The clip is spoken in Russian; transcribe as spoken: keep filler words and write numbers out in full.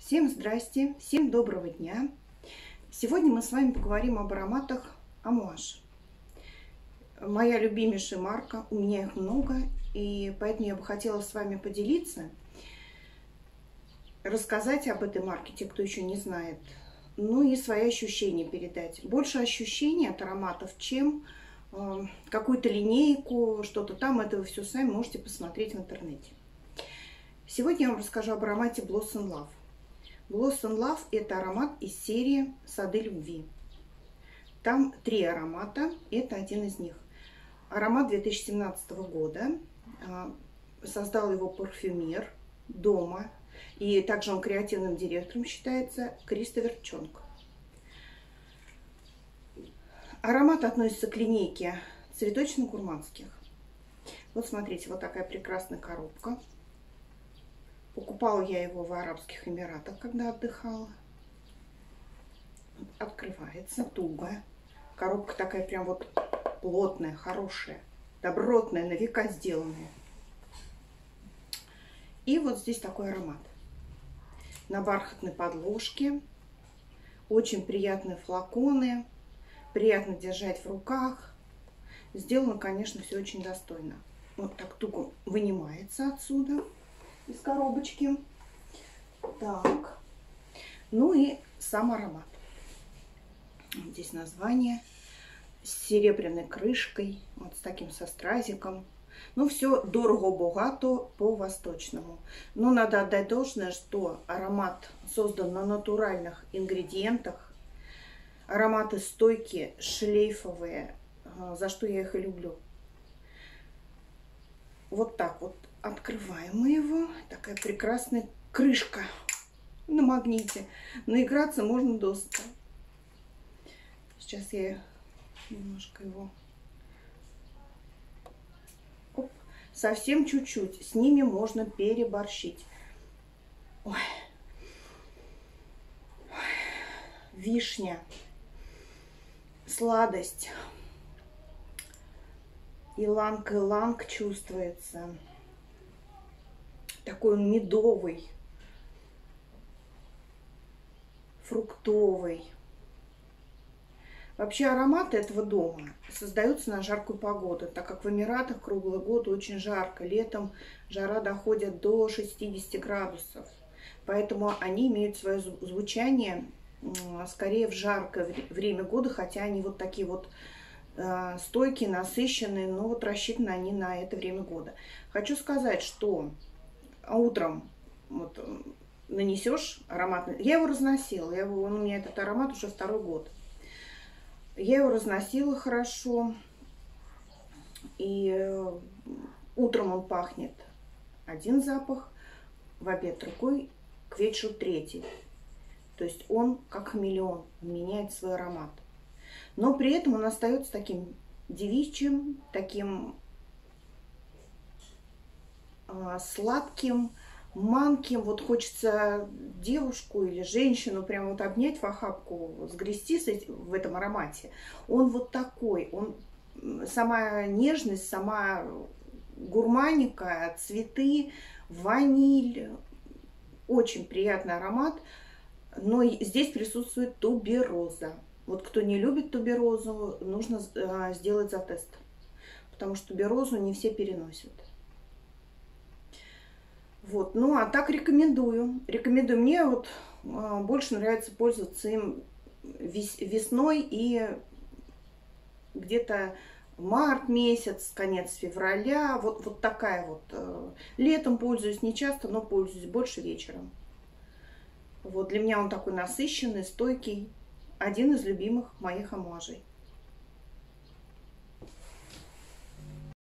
Всем здрасте, всем доброго дня. Сегодня мы с вами поговорим об ароматах Амуаж. Моя любимейшая марка, у меня их много, и поэтому я бы хотела с вами поделиться, рассказать об этой марке, те, кто еще не знает, ну и свои ощущения передать. Больше ощущений от ароматов, чем э, какую-то линейку, что-то там, это вы все сами можете посмотреть в интернете. Сегодня я вам расскажу об аромате Blossom Love. Blossom Love – это аромат из серии «Сады любви». Там три аромата, это один из них. Аромат две тысячи семнадцатого года. Создал его парфюмер дома. И также он креативным директором считается Кристофер Чонг. Аромат относится к линейке цветочно-гурманских. Вот смотрите, вот такая прекрасная коробка. Покупала я его в Арабских Эмиратах, когда отдыхала. Открывается туго. Коробка такая прям вот плотная, хорошая, добротная, на века сделанная. И вот здесь такой аромат. На бархатной подложке. Очень приятные флаконы. Приятно держать в руках. Сделано, конечно, все очень достойно. Вот так туго вынимается отсюда, из коробочки. Так. Ну и сам аромат. Здесь название с серебряной крышкой, вот с таким со стразиком. Ну, все дорого-богато по-восточному. Но надо отдать должное, что аромат создан на натуральных ингредиентах. Ароматы стойкие, шлейфовые, за что я их и люблю. Вот так вот открываем мы его. Такая прекрасная крышка на магните. Наиграться можно досыта. Сейчас я немножко его... Оп. Совсем чуть-чуть. С ними можно переборщить. Ой. Ой. Вишня. Сладость. Иланг-иланг чувствуется. Такой он медовый, фруктовый. Вообще ароматы этого дома создаются на жаркую погоду, так как в Эмиратах круглый год очень жарко. Летом жара доходит до шестидесяти градусов. Поэтому они имеют свое звучание скорее в жаркое время года, хотя они вот такие вот э, стойкие, насыщенные, но вот рассчитаны они на это время года. Хочу сказать, что утром вот, нанесешь ароматный. Я его разносила. Я его, он, у меня этот аромат уже второй год. Я его разносила хорошо. И э, утром он пахнет один запах, в обед другой, к вечеру третий. То есть он как хамелеон, он меняет свой аромат. Но при этом он остается таким девичьим, таким сладким, манким. Вот хочется девушку или женщину прям вот обнять в охапку, сгрести в этом аромате. Он вот такой, он сама нежность, сама гурманика, цветы, ваниль. Очень приятный аромат. Но здесь присутствует тубероза. Вот кто не любит туберозу, нужно сделать затест. Потому что туберозу не все переносят. Вот, ну а так рекомендую. Рекомендую. Мне вот э, больше нравится пользоваться им вес, весной и где-то март месяц, конец февраля. Вот, вот такая вот. Э, летом пользуюсь не часто, но пользуюсь больше вечером. Вот для меня он такой насыщенный, стойкий. Один из любимых моих амуажей.